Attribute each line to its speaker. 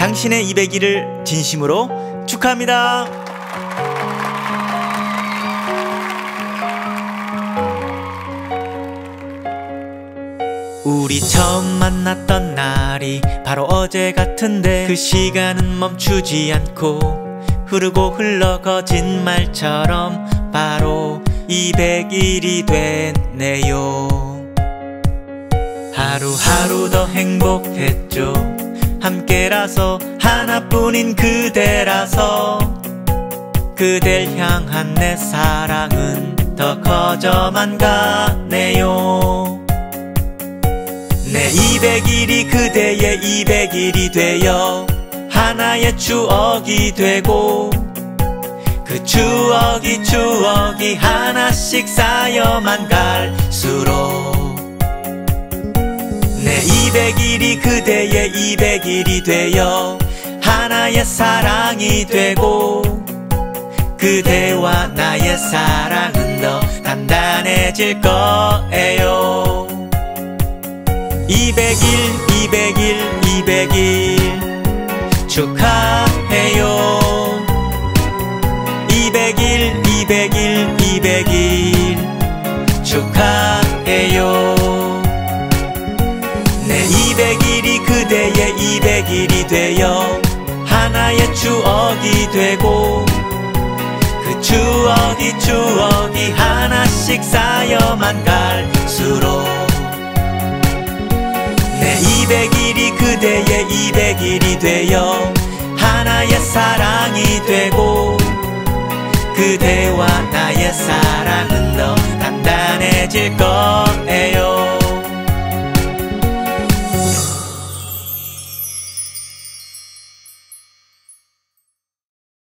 Speaker 1: 당신의 200일을 진심으로 축하합니다. 우리 처음 만났던 날이 바로 어제 같은데 그 시간은 멈추지 않고 흐르고 흘러 거짓말처럼 바로 200일이 됐네요. 하루하루 더 행복했죠. 함께라서 하나뿐인 그대라서 그댈 향한 내 사랑은 더 커져만 가네요. 내 200일이 그대의 200일이 되어 하나의 추억이 되고 그 추억이 하나씩 쌓여만 갈수록 내 200일이 그대의 200일이 되어 하나의 사랑이 되고 그대와 나의 사랑은 더 단단해질 거예요. 200일 200일 200일 축하해요. 200일 200일 200일 축하해요. 내 200일이 그대의 200일이 되어 하나의 추억이 되고 그 추억이 하나씩 쌓여만 갈수록 내 200일이 그대의 200일이 되어 하나의 사랑이 되고 그대와 나의 사랑은 더 단단해질 거예요.